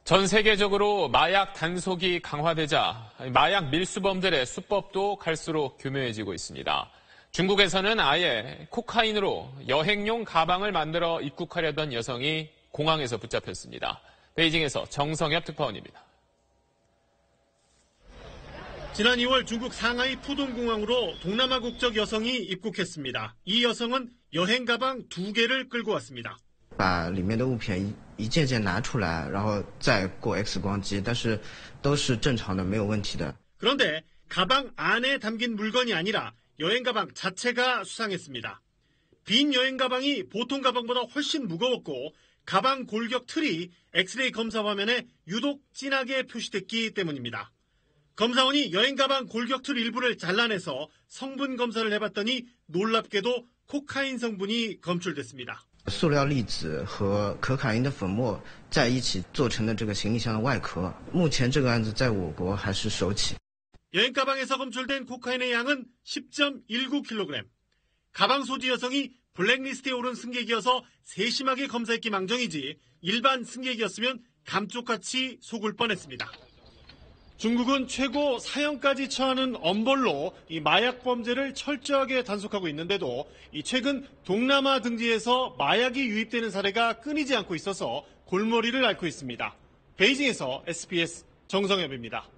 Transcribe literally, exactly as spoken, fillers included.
전 세계적으로 마약 단속이 강화되자 마약 밀수범들의 수법도 갈수록 교묘해지고 있습니다. 중국에서는 아예 코카인으로 여행용 가방을 만들어 입국하려던 여성이 공항에서 붙잡혔습니다. 베이징에서 정성엽 특파원입니다. 지난 이월 중국 상하이 푸동공항으로 동남아 국적 여성이 입국했습니다. 이 여성은 여행 가방 두 개를 끌고 왔습니다. 把里面的物品一件件拿出来，然后再过 X 光机，但是都是正常的，没有问题的。 그런데 가방 안에 담긴 물건이 아니라 여행 가방 자체가 수상했습니다. 빈 여행 가방이 보통 가방보다 훨씬 무거웠고 가방 골격 틀이 엑스레이 검사 화면에 유독 진하게 표시됐기 때문입니다. 검사원이 여행 가방 골격 틀 일부를 잘라내서 성분 검사를 해봤더니 놀랍게도 코카인 성분이 검출됐습니다. 塑料粒子和可卡因的粉末在一起做成的这个行李箱的外壳，目前这个案子在我国还是首起。 여행 가방에서 검출된 코카인의 양은 십 점 일구 킬로그램. 가방 소지 여성이 블랙리스트에 오른 승객이어서 세심하게 검사했기 망정이지 일반 승객이었으면 감쪽같이 속을 뻔했습니다. 중국은 최고 사형까지 처하는 엄벌로 이 마약 범죄를 철저하게 단속하고 있는데도 이 최근 동남아 등지에서 마약이 유입되는 사례가 끊이지 않고 있어서 골머리를 앓고 있습니다. 베이징에서 에스비에스 정성엽입니다.